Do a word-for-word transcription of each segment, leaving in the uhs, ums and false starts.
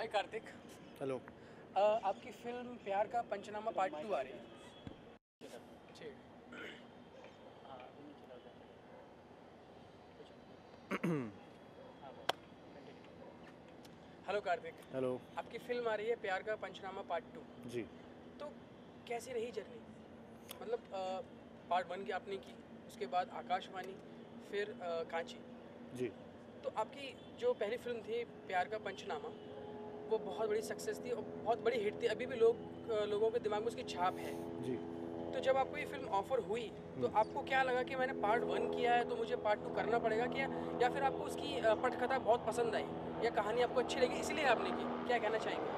हाय Kartik. Hello. अ, आपकी film प्यार का पंचनामा part two आ रही है। ठीक। हेलो कार्तिक। हेलो। आपकी फिल्म आ रही है प्यार का पंचनामा पार्ट टू। जी। तो कैसी रही जर्नी? मतलब पार्ट वन की आपने की, उसके बाद आकाशवाणी, फिर अ, कांची। जी। तो आपकी जो पहली फिल्म थी प्यार का पंचनामा, वो बहुत बड़ी सक्सेस थी और बहुत बड़ी हिट थी। अभी भी लोग अ, लोगों के दिमाग में उसकी छाप है। जी। तो जब आपको ये फिल्म ऑफर हुई तो आपको क्या लगा कि मैंने पार्ट वन किया है तो मुझे पार्ट टू करना पड़ेगा क्या, या फिर आपको उसकी अ, पटकथा बहुत पसंद आई या कहानी आपको अच्छी लगी इसलिए आपने की? क्या कहना चाहेंगे?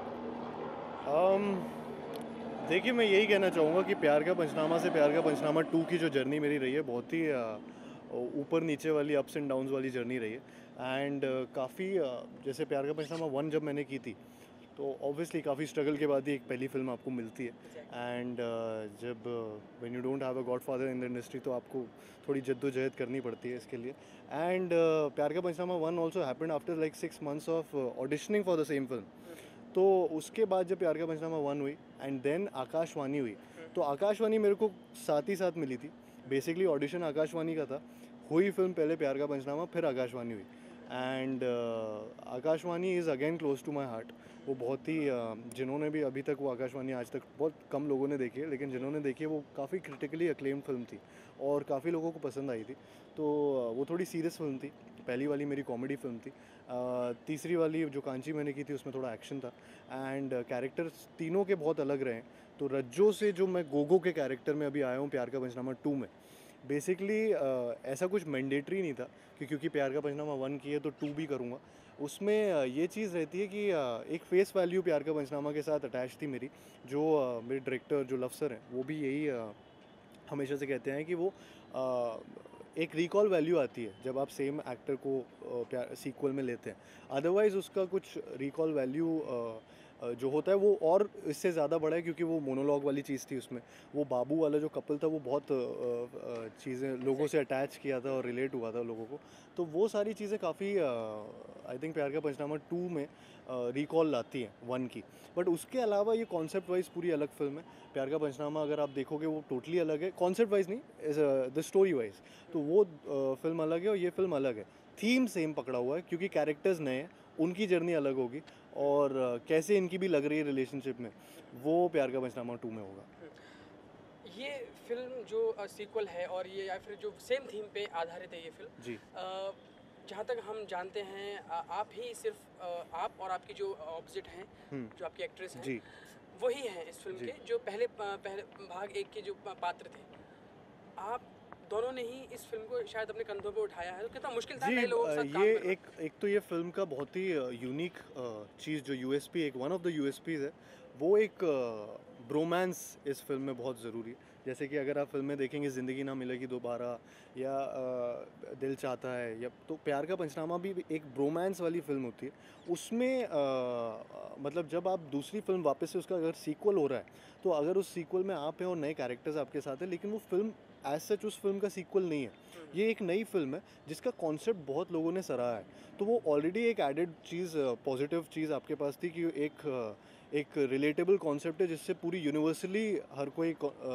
um, देखिए, मैं यही कहना चाहूँगा कि प्यार का पंचनामा से प्यार का पंचनामा टू की जो जर्नी मेरी रही है बहुत ही अ, ऊपर नीचे वाली, अप्स एंड डाउन्स वाली जर्नी रही है। एंड काफ़ी जैसे प्यार का पंचनामा वन जब मैंने की थी तो ऑब्वियसली काफ़ी स्ट्रगल के बाद ही एक पहली फिल्म आपको मिलती है। एंड uh, जब when you don't have a godfather in the industry तो आपको थोड़ी जद्दोजहद करनी पड़ती है इसके लिए। And uh, Pyaar Ka Punchnama one also happened after like six months of auditioning for the same film. तो उसके बाद जब प्यार का पंचनामा वन हुई एंड देन आकाशवाणी हुई, तो आकाशवाणी मेरे को साथ ही साथ मिली थी। बेसिकली ऑडिशन आकाशवाणी का था, हुई फिल्म पहले प्यार का पंचनामा, फिर आकाशवाणी हुई। And uh, Akaashvani is again close to my heart. वो बहुत ही uh, जिन्होंने भी अभी तक वो आकाशवाणी आज तक बहुत कम लोगों ने देखी है, लेकिन जिन्होंने देखी है वो काफ़ी क्रिटिकली अक्लेम्ड फिल्म थी और काफ़ी लोगों को पसंद आई थी। तो uh, वो थोड़ी सीरियस फिल्म थी। पहली वाली मेरी कॉमेडी फिल्म थी। uh, तीसरी वाली जो कांची मैंने की थी उसमें थोड़ा एक्शन था। एंड कैरेक्टर्स तीनों के बहुत अलग रहे। तो रज्जो से जो मैं गोगो के कैरेक्टर में अभी आया हूँ प्यार का पंचनामा टू में, बेसिकली uh, ऐसा कुछ मैंडेटरी नहीं था कि क्योंकि प्यार का पंचनामा वन की है तो टू भी करूँगा। उसमें uh, ये चीज़ रहती है कि uh, एक फेस वैल्यू प्यार का पंचनामा के साथ अटैच थी मेरी। जो uh, मेरे डायरेक्टर जो लव सर हैं वो भी यही uh, हमेशा से कहते हैं कि वो uh, एक रिकॉल वैल्यू आती है जब आप सेम एक्टर को uh, प्यार सीक्वल में लेते हैं। अदरवाइज़ उसका कुछ रिकॉल वैल्यू जो होता है वो और इससे ज़्यादा बड़ा है, क्योंकि वो मोनोलॉग वाली चीज़ थी उसमें। वो बाबू वाला जो कपल था वो बहुत चीज़ें लोगों से अटैच किया था और रिलेट हुआ था लोगों को। तो वो सारी चीज़ें काफ़ी आई थिंक प्यार का पंचनामा टू में रिकॉल लाती हैं वन की। बट उसके अलावा ये कॉन्सेप्ट वाइज पूरी अलग फिल्म है। प्यार का पंचनामा अगर आप देखोगे वो टोटली अलग है, कॉन्सेप्ट वाइज नहीं, एज द स्टोरी वाइज। तो वो फिल्म अलग है और ये फिल्म अलग है। थीम सेम पकड़ा हुआ है क्योंकि कैरेक्टर्स नए हैं, उनकी जर्नी अलग होगी और uh, कैसे इनकी भी लग रही है रिलेशनशिप में, वो प्यार का पंचनामा टू में होगा। ये फिल्म जो सीक्वल है और ये या फिर जो सेम थीम पे आधारित है ये फिल्म, जी। जहाँ तक हम जानते हैं आ, आप ही सिर्फ आ, आप और आपकी जो ऑपोजिट हैं, जो आपकी एक्ट्रेस हैं, जी। वही हैं इस फिल्म जी। के जो पहले पहले भाग एक के जो पात्र थे। आप दोनों ने ही इस फिल्म को शायद अपने कंधों पे उठाया है। तो कितना मुश्किल था जी। नए लोगों के अ, साथ काम ये करना? एक एक तो ये फिल्म का बहुत ही यूनिक चीज़ जो यूएसपी, एक वन ऑफ द यूएसपीज है, वो एक ब्रोमांस इस फिल्म में बहुत ज़रूरी है। जैसे कि अगर आप फिल्में देखेंगे ज़िंदगी ना मिलेगी दोबारा या अ, दिल चाहता है, या तो प्यार का पंचनामा भी एक ब्रोमांस वाली फिल्म होती है। उसमें अ, मतलब जब आप दूसरी फिल्म वापस से उसका अगर सीक्वल हो रहा है तो अगर उस सीक्वल में आप हैं और नए कैरेक्टर्स आपके साथ हैं, लेकिन वो फिल्म एज सच उस फिल्म का सीक्वल नहीं है। ये एक नई फिल्म है जिसका कॉन्सेप्ट बहुत लोगों ने सराहा है। तो वो ऑलरेडी एक एडेड चीज़, पॉजिटिव चीज़ आपके पास थी कि एक अ, एक रिलेटेबल कॉन्सेप्ट है जिससे पूरी यूनिवर्सली हर कोई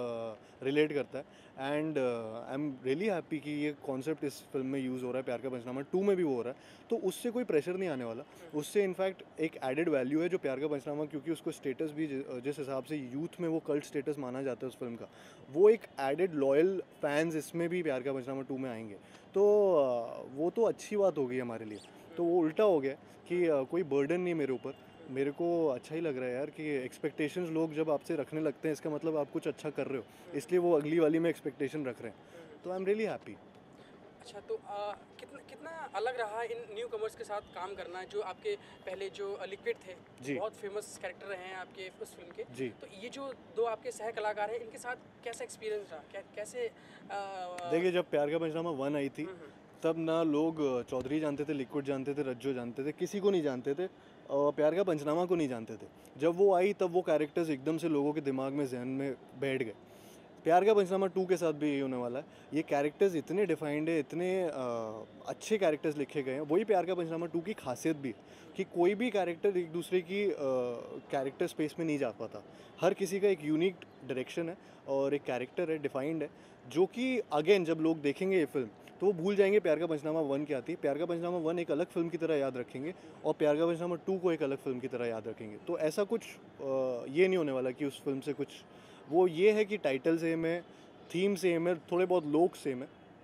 रिलेट करता है। And I am really happy कि ये कॉन्सेप्ट इस फिल्म में यूज़ हो रहा है, प्यार का पंचनामा टू में भी वो हो रहा है। तो उससे कोई प्रेशर नहीं आने वाला, उससे इनफैक्ट एक एडेड वैल्यू है जो प्यार का पंचनामा, क्योंकि उसको स्टेटस भी जि- जिस हिसाब से यूथ में वो कल्ट स्टेटस माना जाता है उस फिल्म का, वो एक एडेड लॉयल फैंस इसमें भी प्यार का पंचनामा टू में आएंगे। तो अ, वो तो अच्छी बात हो गई हमारे लिए। तो वो उल्टा हो गया कि अ, कोई बर्डन नहीं मेरे ऊपर। मेरे को अच्छा ही लग रहा है यार कि एक्सपेक्टेशंस लोग जब आपसे रखने लगते हैं इसका मतलब आप कुछ अच्छा कर रहे हो, इसलिए वो अगली वाली में एक्सपेक्टेशन रख रहे हैं। तो आई एम रियली हैप्पी। अच्छा, तो आ, कितना कितना अलग रहा इन न्यू कमर्स के साथ काम करना, जो आपके पहले जो लिक्विड थे, जी। बहुत फेमस कैरेक्टर रहे हैं आपके उस फिल्म के। जी। तो ये जो दो आपके सह कलाकार हैं, इनके साथ कैसा एक्सपीरियंस रहा? कै, कैसे आ, देखिए, जब प्यार का पंचनामा वन आई थी हम्म, हम्म, तब ना लोग चौधरी जानते थे, लिक्विड जानते थे, रज्जो जानते थे, किसी को नहीं जानते थे और प्यार का पंचनामा को नहीं जानते थे। जब वो आई तब वो कैरेक्टर्स एकदम से लोगों के दिमाग में, जहन में बैठ गए। प्यार का पंचनामा टू के साथ भी यही होने वाला है। ये कैरेक्टर्स इतने डिफाइंड है, इतने अ, अच्छे कैरेक्टर्स लिखे गए हैं। वही प्यार का पंचनामा टू की खासियत भी है कि कोई भी कैरेक्टर एक दूसरे की कैरेक्टर स्पेस में नहीं जा पाता। हर किसी का एक यूनिक डायरेक्शन है और एक कैरेक्टर है, डिफाइंड है, जो कि अगेन जब लोग देखेंगे ये फिल्म तो वो भूल जाएंगे प्यार का पंचनामा वन क्या थी। प्यार का पंचनामा वन एक अलग फिल्म की तरह याद रखेंगे और प्यार का पंचनामा टू को एक अलग फिल्म की तरह याद रखेंगे। तो ऐसा कुछ अ, ये नहीं होने वाला कि उस फिल्म से कुछ, वो ये है कि टाइटल सेम है, थीम सेम है, थोड़े बहुत लोग सेम है,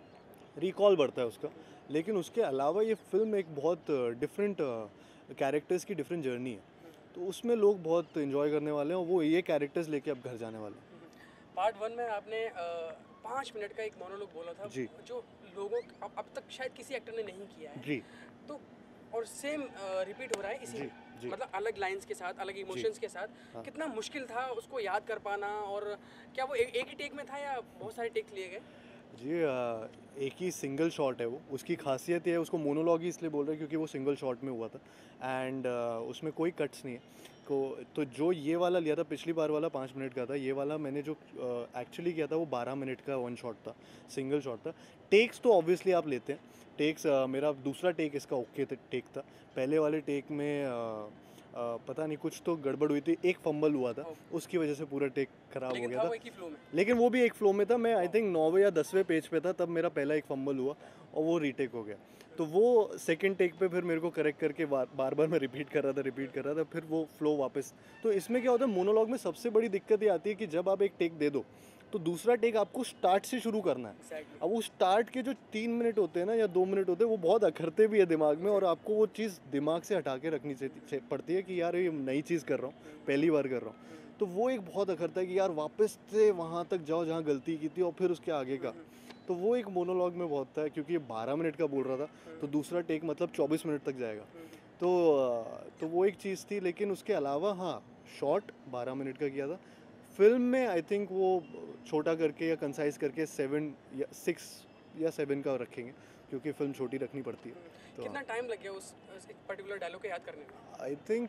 रिकॉल बढ़ता है उसका, लेकिन उसके अलावा ये फिल्म एक बहुत डिफरेंट कैरेक्टर्स की डिफरेंट जर्नी है। तो उसमें लोग बहुत इन्जॉय करने वाले हैं और वो ये कैरेक्टर्स लेके अब घर जाने वाले हैं। पार्ट वन में आपने अ, पाँच मिनट का एक मोनोलॉग बोला था जी। जो लोगों अब अब तक शायद किसी एक्टर ने नहीं किया है। जी तो और सेम रिपीट हो रहा है इसी जी में, जी मतलब अलग लाइंस के साथ, अलग इमोशंस के साथ। हाँ। कितना मुश्किल था उसको याद कर पाना, और क्या वो एक, एक ही टेक में था या बहुत सारे टेक लिए गए? जी अ, एक ही सिंगल शॉट है वो। उसकी खासियत ये है, उसको मोनोलॉग ही इसलिए बोल रहे हैं क्योंकि वो सिंगल शॉट में हुआ था एंड उसमें कोई कट्स नहीं है को। तो जो ये वाला लिया था पिछली बार वाला पाँच मिनट का था, ये वाला मैंने जो एक्चुअली किया था वो बारह मिनट का वन शॉट था, सिंगल शॉट था। टेक्स तो ऑब्वियसली आप लेते हैं, टेक्स मेरा दूसरा टेक इसका ओके टेक था। पहले वाले टेक में अ, अ, पता नहीं कुछ तो गड़बड़ हुई थी, एक फंबल हुआ था, उसकी वजह से पूरा टेक खराब हो लेकिन गया था था। वो एक ही फ्लो में। लेकिन वो भी एक फ्लो में था। मैं आई थिंक नौवें या दसवें पेज पे था तब मेरा पहला एक फंबल हुआ और वो रीटेक हो गया। तो वो सेकंड टेक पे फिर मेरे को करेक्ट करके बार बार बार मैं रिपीट कर रहा था रिपीट कर रहा था फिर वो फ्लो वापस। तो इसमें क्या होता है, मोनोलॉग में सबसे बड़ी दिक्कत ये आती है कि जब आप एक टेक दे दो तो दूसरा टेक आपको स्टार्ट से शुरू करना है। Exactly. अब वो स्टार्ट के जो तीन मिनट होते हैं ना या दो मिनट होते हैं वो बहुत अखरते भी है दिमाग में, और आपको वो चीज़ दिमाग से हटा के रखनी चाहिए पड़ती है कि यार ये नई चीज़ कर रहा हूँ, पहली बार कर रहा हूँ। तो वो एक बहुत अखरता है कि यार वापस से वहाँ तक जाओ जहाँ गलती की थी और फिर उसके आगे का। तो वो एक मोनोलॉग में बहुत था, क्योंकि ये बारह मिनट का बोल रहा था तो दूसरा टेक मतलब चौबीस मिनट तक जाएगा। तो तो वो एक चीज़ थी, लेकिन उसके अलावा हाँ शॉर्ट बारह मिनट का किया था। फिल्म में आई थिंक वो छोटा करके या कंसाइज करके सेवन या सिक्स या सेवन का रखेंगे, क्योंकि फिल्म छोटी रखनी पड़ती है। तो कितना टाइम लग गया उस उस एक पर्टिकुलर डायलॉग को याद करने में? आई थिंक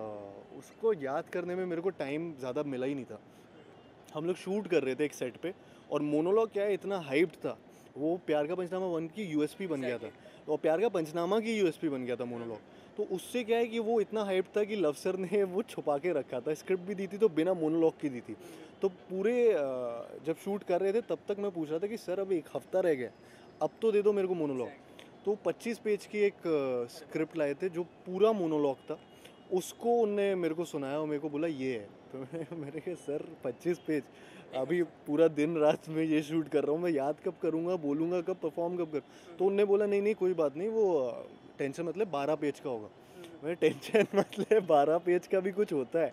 उसको याद करने में मेरे को टाइम ज़्यादा मिला ही नहीं था। हम लोग शूट कर रहे थे एक सेट पे, और मोनोलॉग क्या है इतना हाइप्ड था, वो प्यार का पंचनामा वन की यूएसपी बन गया था, और प्यार का पंचनामा की यूएसपी बन गया था मोनोलॉग। तो उससे क्या है कि वो इतना हाइप था कि लव सर ने वो छुपा के रखा था, स्क्रिप्ट भी दी थी तो बिना मोनोलॉग की दी थी। तो पूरे अ, जब शूट कर रहे थे तब तक मैं पूछ रहा था कि सर अब एक हफ्ता रह गया, अब तो दे दो मेरे को मोनोलॉग। तो पच्चीस पेज की एक स्क्रिप्ट लाए थे जो पूरा मोनोलॉग था, उसको उनने मेरे को सुनाया और मेरे को बोला ये है। तो मैंने मेरे कहा सर पच्चीस पेज, अभी पूरा दिन रात में ये शूट कर रहा हूँ, मैं याद कब करूँगा, बोलूँगा कब, परफॉर्म कब कर। तो उनने बोला नहीं नहीं कोई बात नहीं, वो टेंशन मतलब बारह पेज का होगा। मैं टेंशन मतलब बारह पेज का भी कुछ होता है।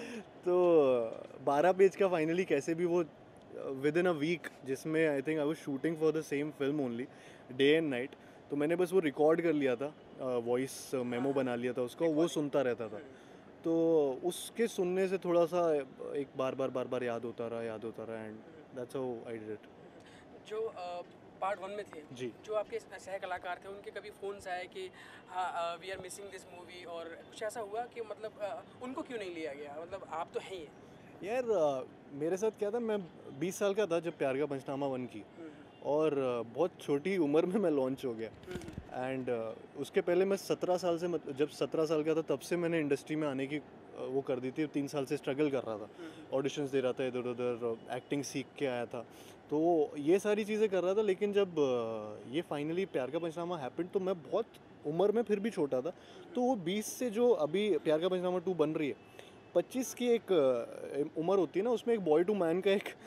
तो बारह पेज का फाइनली कैसे भी वो विद इन अ वीक, जिसमें I think I was shooting for the same film only day and night, तो मैंने बस वो रिकॉर्ड कर लिया था, वॉइस मेमो बना लिया था उसका, वो सुनता रहता था। तो उसके सुनने से थोड़ा सा एक बार बार बार बार याद होता रहा याद होता रहा and that's how I did it. जो पार्ट वन में थे, जी। जो आपके सह कलाकार थे, उनके कभी फ़ोन्स आए कि हाँ we are missing this movie, और कुछ ऐसा हुआ कि मतलब अ, उनको क्यों नहीं लिया गया? मतलब आप तो हैं ही। यार अ, मेरे साथ क्या था, मैं बीस साल का था जब प्यार का पंचनामा वन की, और अ, बहुत छोटी उम्र में मैं लॉन्च हो गया। एंड उसके पहले मैं सत्रह साल से मत- जब सत्रह साल का था तब से मैंने इंडस्ट्री में आने की अ, वो कर दी थी। तीन साल से स्ट्रगल कर रहा था, ऑडिशंस दे रहा था, इधर उधर एक्टिंग सीख के आया था, तो ये सारी चीज़ें कर रहा था। लेकिन जब अ, ये फाइनली प्यार का पंचनामा हैपेंड तो मैं बहुत उम्र में फिर भी छोटा था। तो वो बीस से जो अभी प्यार का पंचनामा टू बन रही है, पच्चीस की एक अ, उम्र होती है ना, उसमें एक बॉय टू मैन का एक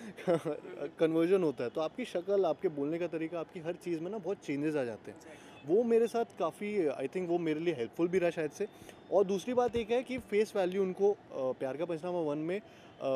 कन्वर्जन होता है। तो आपकी शक्ल, आपके बोलने का तरीका, आपकी हर चीज़ में ना बहुत चेंजेस आ जाते हैं। वो मेरे साथ काफ़ी आई थिंक वो मेरे लिए हेल्पफुल भी रहा शायद से। और दूसरी बात एक है कि फेस वैल्यू उनको अ, प्यार का पंचनामा वन में अ,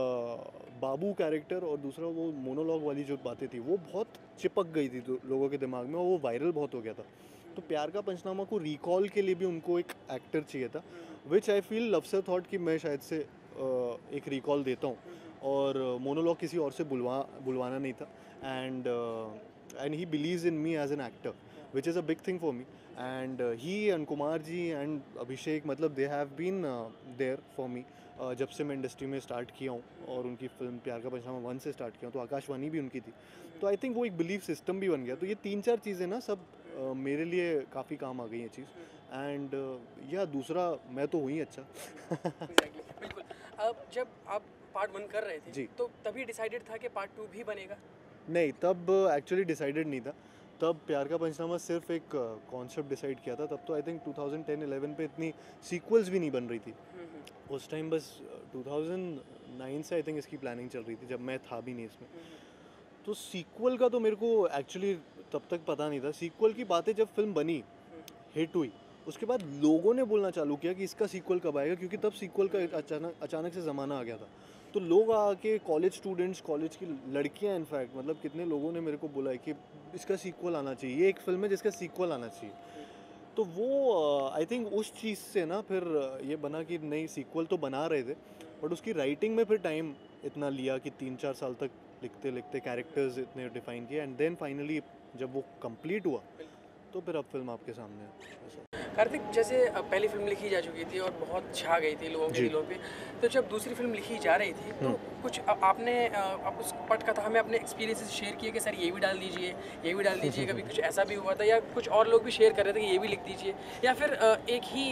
बाबू कैरेक्टर और दूसरा वो मोनोलॉग वाली जो बातें थी वो बहुत चिपक गई थी तो लोगों के दिमाग में, और वो वायरल बहुत हो गया था। तो प्यार का पंचनामा को रिकॉल के लिए भी उनको एक एक्टर चाहिए था, विच आई फील लवसर थॉट कि मैं शायद से अ, एक रिकॉल देता हूँ, और मोनोलॉग किसी और से बुलवा बुलवाना नहीं था। And and he believes in me as an actor. which is a big thing for me. And uh, he and Kumar ji and Abhishek, मतलब they have been uh, there for me. uh, जब से मैं industry में start किया हूँ और उनकी film प्यार का पंचनामा वन से स्टार्ट किया हूँ, तो आकाशवाणी भी उनकी थी, तो आई थिंक वो एक बिलीफ सिस्टम भी बन गया। तो ये तीन चार चीज़ें ना सब uh, मेरे लिए काफ़ी काम आ गई ये चीज़। एंड uh, या दूसरा मैं तो हुई अच्छा। Exactly, बिल्कुल। अब जब आप पार्ट वन कर रहे थे जी। तो तभी डिसाइडेड था कि पार्ट टू भी बनेगा? नहीं, तब एक्चुअली डिसाइडेड नहीं था। तब प्यार का पंचनामा सिर्फ एक कॉन्सेप्ट डिसाइड किया था। तब तो I think two thousand ten eleven पे इतनी सीक्वल्स भी नहीं बन रही थी उस टाइम। बस टू थाउजेंड नाइन से आई थिंक इसकी प्लानिंग चल रही थी, जब मैं था भी नहीं इसमें। तो सीक्वल का तो मेरे को एक्चुअली तब तक पता नहीं था। सीक्वल की बातें जब फिल्म बनी, हिट हुई, उसके बाद लोगों ने बोलना चालू किया कि इसका सीक्वल कब आएगा, क्योंकि तब सीक्वल का एक अचानक अचानक से ज़माना आ गया था। तो लोग आके, कॉलेज स्टूडेंट्स, कॉलेज की लड़कियां इनफैक्ट, मतलब कितने लोगों ने मेरे को बोला है कि इसका सीक्वल आना चाहिए, ये एक फिल्म है जिसका सीक्वल आना चाहिए। तो वो आई थिंक उस चीज़ से ना फिर ये बना कि नहीं, सीक्वल तो बना रहे थे, बट उसकी राइटिंग में फिर टाइम इतना लिया कि तीन चार साल तक लिखते लिखते कैरेक्टर्स इतने डिफाइन किए, एंड देन फाइनली जब वो कंप्लीट हुआ तो फिर अब फिल्म आपके सामने है। कार्तिक, जैसे अब पहली फिल्म लिखी जा चुकी थी और बहुत छा गई थी लोगों के जी। दिलों पे, तो जब दूसरी फिल्म लिखी जा रही थी तो कुछ आ- आपने आ, आप उस पटकथा में अपने एक्सपीरियंसेस शेयर किए कि सर ये भी डाल दीजिए, ये भी डाल दीजिए, कभी कुछ ऐसा भी हुआ था, या कुछ और लोग भी शेयर कर रहे थे कि ये भी लिख दीजिए, या फिर आ, एक ही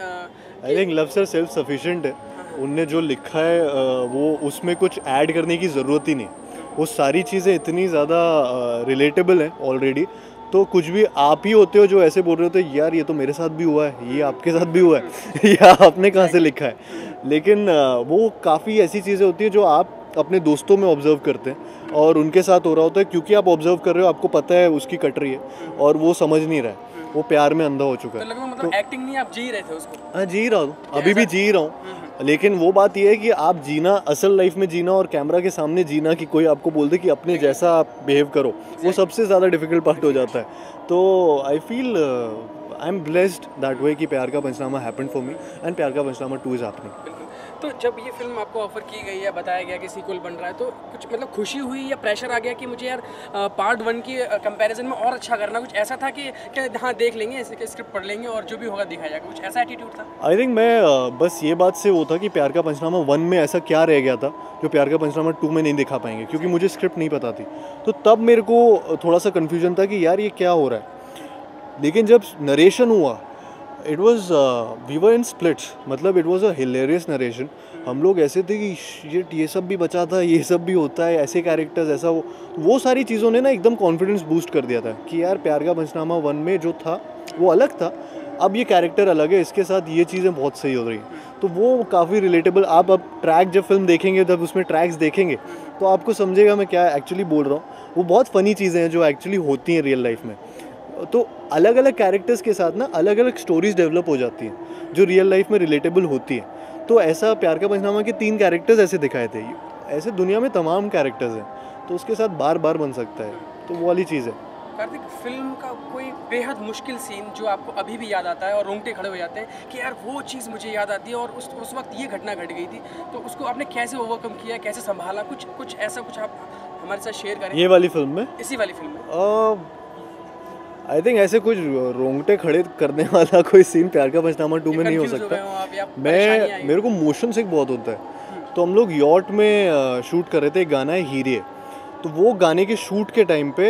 I think Luv sir self sufficient है। उनने जो लिखा है अ, वो उसमें कुछ ऐड करने की ज़रूरत ही नहीं। वो सारी चीज़ें इतनी ज़्यादा रिलेटेबल हैं ऑलरेडी। तो कुछ भी आप ही होते हो जो ऐसे बोल रहे होते हो, यार ये तो मेरे साथ भी हुआ है, ये आपके साथ भी हुआ है, या आपने कहाँ से लिखा है। लेकिन अ, वो काफ़ी ऐसी चीज़ें होती हैं जो आप अपने दोस्तों में ऑब्जर्व करते हैं और उनके साथ हो रहा होता है, क्योंकि आप ऑब्जर्व कर रहे हो, आपको पता है उसकी कट रही है और वो समझ नहीं रहा है, वो प्यार में अंधा हो चुका तो है। लगभग मतलब एक्टिंग नहीं, आप जी रहे थे उसको? हाँ, जी रहा हूँ, अभी भी जी रहा हूँ। लेकिन वो बात ये है कि आप जीना, असल लाइफ में जीना और कैमरा के सामने जीना, कि कोई आपको बोल दे कि अपने जैसा आप बिहेव करो, वो सबसे ज़्यादा डिफिकल्ट पार्ट हो जाता है। तो I feel I am blessed that way कि Pyaar Ka Punchnama happened for me, and Pyaar Ka Punchnama two is happening. बिल्कुल। तो जब ये फिल्म आपको ऑफर की गई या बताया गया कि सीक्वल बन रहा है, तो कुछ मतलब खुशी हुई या प्रेशर आ गया कि मुझे यार पार्ट वन की कंपैरिजन में और अच्छा करना? कुछ ऐसा था कि क्या हाँ देख लेंगे, इसके स्क्रिप्ट पढ़ लेंगे और जो भी होगा दिखाया जाएगा, कुछ ऐसा एटीट्यूड था? आई थिंक मैं uh, बस ये बात से वो था कि प्यार का पंचनामा वन में ऐसा क्या रह गया था जो प्यार का पंचनामा टू में नहीं दिखा पाएंगे, क्योंकि मुझे स्क्रिप्ट नहीं पता थी। तो तब मेरे को थोड़ा सा कन्फ्यूजन था कि यार ये क्या हो रहा है। लेकिन जब नरेशन हुआ, it was we were in splits, मतलब it was a hilarious narration. हम लोग ऐसे थे कि शिट, ये सब भी बचा था, ये सब भी होता है, ऐसे कैरेक्टर्स, ऐसा वो वो सारी चीज़ों ने ना एकदम कॉन्फिडेंस बूस्ट कर दिया था कि यार प्यार का पंचनामा वन में जो था वो अलग था, अब ये कैरेक्टर अलग है, इसके साथ ये चीज़ें बहुत सही हो रही हैं। तो वो काफ़ी रिलेटेबल। आप अब ट्रैक जब फिल्म देखेंगे, जब उसमें ट्रैक्स देखेंगे तो आपको समझेगा मैं क्या एक्चुअली बोल रहा हूँ। वो बहुत फ़नी चीज़ें हैं जो एक्चुअली होती हैं रियल लाइफ में। तो अलग अलग कैरेक्टर्स के साथ ना अलग अलग स्टोरीज डेवलप हो जाती हैं जो रियल लाइफ में रिलेटेबल होती है। तो ऐसा प्यार का पंचनामा के तीन कैरेक्टर्स ऐसे दिखाए थे, ऐसे दुनिया में तमाम कैरेक्टर्स हैं, तो उसके साथ बार बार बन सकता है, तो वो वाली चीज़ है। कार्तिक, फिल्म का कोई बेहद मुश्किल सीन जो आपको अभी भी याद आता है और रोंगटे खड़े हो जाते हैं कि यार वो चीज़ मुझे याद आती है और उस उस वक्त ये घटना घट गई थी, तो उसको आपने कैसे ओवरकम किया, कैसे संभाला? कुछ कुछ ऐसा कुछ आप हमारे साथ शेयर करें। ये वाली फिल्म में, इसी वाली फिल्म में आई थिंक ऐसे कुछ रोंगटे खड़े करने वाला कोई सीन प्यार का पंचनामा टू में नहीं हो confused हो सकता। गए हो आप या परेशानी आई मैं मेरे को मोशन सिक बहुत होता है। तो हम लोग यॉट में शूट कर रहे थे, एक गाना है हीरे। तो वो गाने के शूट के टाइम पे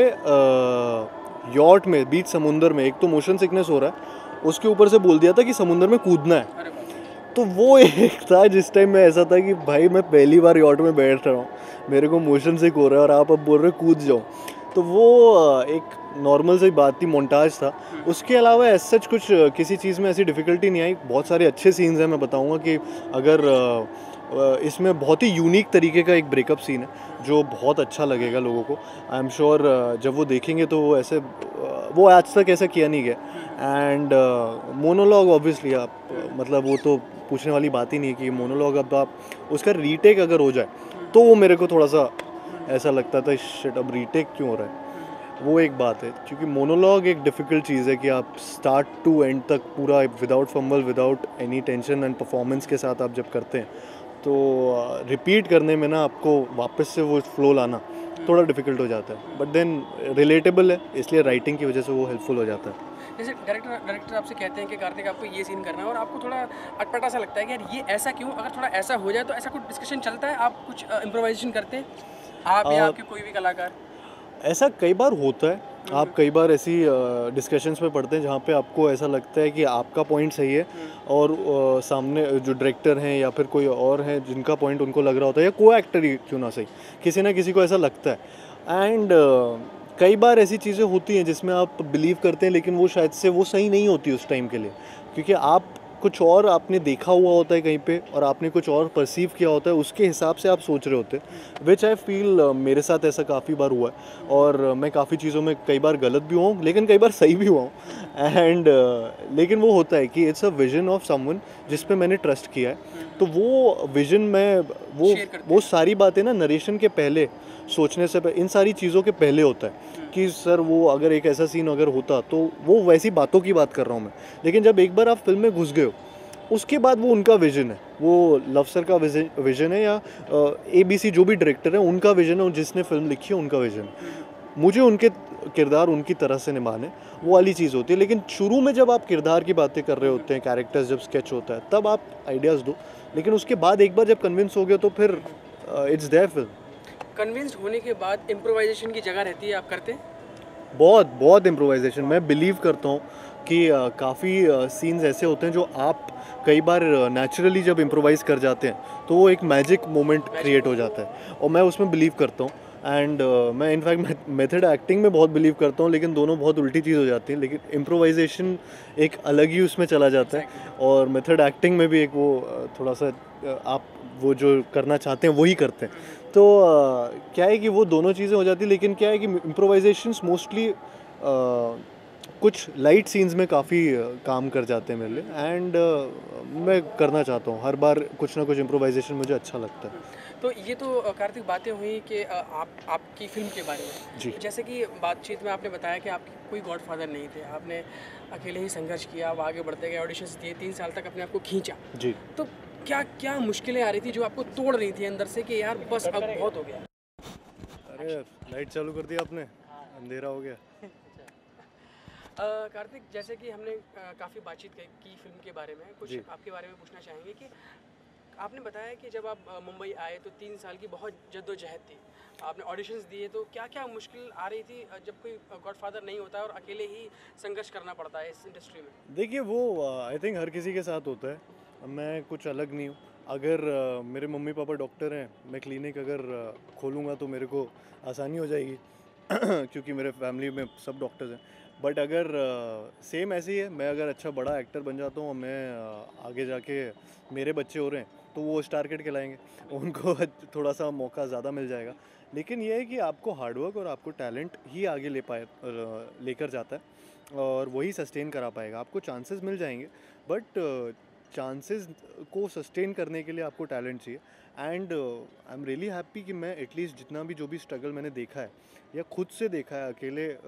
यॉट में बीच समुंदर में एक तो मोशन सिकनेस हो रहा है, उसके ऊपर से बोल दिया था कि समुंदर में कूदना है। अरे बाप रे। तो वो एक था जिस टाइम में ऐसा था कि भाई मैं पहली बार यॉट में बैठ रहा हूँ, मेरे को मोशन सिक हो रहा है और आप अब बोल रहे हो कूद जाओ। तो वो अ, एक नॉर्मल सी बात थी, मोन्टाज था। उसके अलावा ऐसा सच कुछ अ, किसी चीज़ में ऐसी डिफ़िकल्टी नहीं आई। बहुत सारे अच्छे सीन्स हैं। मैं बताऊंगा कि अगर अ, अ, इसमें बहुत ही यूनिक तरीके का एक ब्रेकअप सीन है जो बहुत अच्छा लगेगा लोगों को। आई एम श्योर जब वो देखेंगे तो वो ऐसे अ, वो आज तक ऐसा किया नहीं गया। एंड मोनोलॉग ऑब्वियसली आप अ, मतलब वो तो पूछने वाली बात ही नहीं है कि मोनोलॉग अब आप उसका रीटेक अगर हो जाए तो वो मेरे को थोड़ा सा ऐसा लगता था शिट अब रीटेक क्यों हो रहा है। वो एक बात है, क्योंकि मोनोलॉग एक डिफ़िकल्ट चीज़ है कि आप स्टार्ट टू एंड तक पूरा without fumble, without any tension and performance के साथ आप जब करते हैं तो रिपीट करने में ना आपको वापस से वो फ्लो लाना थोड़ा डिफिकल्ट हो जाता है, बट देन रिलेटेबल है इसलिए राइटिंग की वजह से वो हेल्पफुल हो जाता है। जैसे डायरेक्टर डायरेक्टर आपसे कहते हैं कि कार्तिक आपको ये सीन करना है और आपको थोड़ा अटपटा सा लगता है कि यार ये ऐसा क्यों, अगर थोड़ा ऐसा हो जाए तो ऐसा कुछ डिस्कशन चलता है, आप कुछ इम्प्रोवाइजेशन करते हैं आप या आ, आपके कोई भी कलाकार? ऐसा कई बार होता है, आप कई बार ऐसी डिस्कशंस में पढ़ते हैं जहाँ पे आपको ऐसा लगता है कि आपका पॉइंट सही है और अ, सामने जो डायरेक्टर हैं या फिर कोई और हैं जिनका पॉइंट उनको लग रहा होता है, या को एक्टर ही क्यों ना सही, किसी ना किसी को ऐसा लगता है। एंड कई बार ऐसी चीज़ें होती हैं जिसमें आप बिलीव करते हैं लेकिन वो शायद से वो सही नहीं होती उस टाइम के लिए, क्योंकि आप कुछ और आपने देखा हुआ होता है कहीं पे और आपने कुछ और परसीव किया होता है, उसके हिसाब से आप सोच रहे होते हैं, विच आई फील मेरे साथ ऐसा काफ़ी बार हुआ है और मैं काफ़ी चीज़ों में कई बार गलत भी हुआ हूँ लेकिन कई बार सही भी हुआ हूँ। एंड लेकिन वो होता है कि it's a vision of someone जिस पे मैंने ट्रस्ट किया है, तो वो विजन में वो शेयर करते वो सारी बातें ना नरेशन के पहले सोचने से पह- इन सारी चीज़ों के पहले होता है कि सर वो अगर एक ऐसा सीन अगर होता तो वो वैसी बातों की बात कर रहा हूँ मैं, लेकिन जब एक बार आप फिल्म में घुस गए हो उसके बाद वो उनका विजन है, वो लव सर का विजन है या ए बी सी जो भी डायरेक्टर है उनका विजन है, जिसने फिल्म लिखी है उनका विजन है, मुझे उनके किरदार उनकी तरह से निभाने, वो वाली चीज़ होती है। लेकिन शुरू में जब आप किरदार की बातें कर रहे होते हैं, कैरेक्टर्स जब स्केच होता है तब आप आइडियाज़ दो, लेकिन उसके बाद एक बार जब कन्विंस हो गए तो फिर इट्स देयर फिल्म। कन्विंस्ड होने के बाद इम्प्रोवाइजेशन की जगह रहती है, आप करते हैं? बहुत बहुत इम्प्रोवाइजेशन मैं बिलीव करता हूँ कि काफ़ी सीन्स ऐसे होते हैं जो आप कई बार नेचुरली जब इम्प्रोवाइज कर जाते हैं तो वो एक मैजिक मोमेंट क्रिएट हो जाता है और मैं उसमें बिलीव करता हूँ। एंड uh, मैं इनफैक्ट मेथड एक्टिंग में बहुत बिलीव करता हूँ, लेकिन दोनों बहुत उल्टी चीज़ हो जाती है, लेकिन इम्प्रोवाइजेशन एक अलग ही उसमें चला जाता है और मेथड एक्टिंग में भी एक वो अ, थोड़ा सा अ, आप वो जो करना चाहते हैं वही करते हैं, तो अ, क्या है कि वो दोनों चीज़ें हो जाती है। लेकिन क्या है कि इम्प्रोवाइजेशंस मोस्टली कुछ लाइट सीन्स में काफ़ी काम कर जाते हैं मेरे लिए, एंड मैं करना चाहता हूँ हर बार कुछ ना कुछ इम्प्रोवाइजेशन, मुझे अच्छा लगता है। तो ये तो अ, कार्तिक बातें हुई कि अ, आप आपकी फ़िल्म के बारे में। जी जैसे कि बातचीत में आपने बताया कि आपके कोई गॉडफ़ादर नहीं थे, आपने अकेले ही संघर्ष किया, आप आगे बढ़ते गए, ऑडिशंस दिए, तीन साल तक अपने आप को खींचा। जी। तो क्या क्या मुश्किलें आ रही थी जो आपको तोड़ रही थी अंदर से कि यार बस अब बहुत हो गया? अरे लाइट चालू कर दिया आपने, अंधेरा हो गया। अ, कार्तिक, जैसे कि हमने अ, काफ़ी बातचीत की की फ़िल्म के बारे में, कुछ जी आपके बारे में पूछना चाहेंगे कि आपने बताया कि जब आप अ, मुंबई आए तो तीन साल की बहुत जद्दोजहद थी, आपने ऑडिशंस दिए, तो क्या क्या मुश्किल आ रही थी अ, जब कोई गॉडफादर नहीं होता है और अकेले ही संघर्ष करना पड़ता है इस इंडस्ट्री में? देखिए वो आई थिंक हर किसी के साथ होता है, मैं कुछ अलग नहीं हूँ। अगर अ, मेरे मम्मी पापा डॉक्टर हैं, मैं क्लिनिक अगर अ, खोलूँगा तो मेरे को आसानी हो जाएगी क्योंकि मेरे फैमिली में सब डॉक्टर्स हैं। बट अगर सेम ऐसे ही है, मैं अगर अच्छा बड़ा एक्टर बन जाता हूँ और मैं अ, आगे जाके मेरे बच्चे हो रहे हैं तो वो स्टार किड कहलाएंगे, उनको थोड़ा सा मौका ज़्यादा मिल जाएगा। लेकिन ये है कि आपको हार्डवर्क और आपको टैलेंट ही आगे ले पाए अ, लेकर जाता है और वही सस्टेन करा पाएगा। आपको चांसेस मिल जाएंगे बट चांसेस को सस्टेन करने के लिए आपको टैलेंट चाहिए। And I am really happy कि मैं एटलीस्ट जितना भी जो भी स्ट्रगल मैंने देखा है या खुद से देखा है अकेले अ,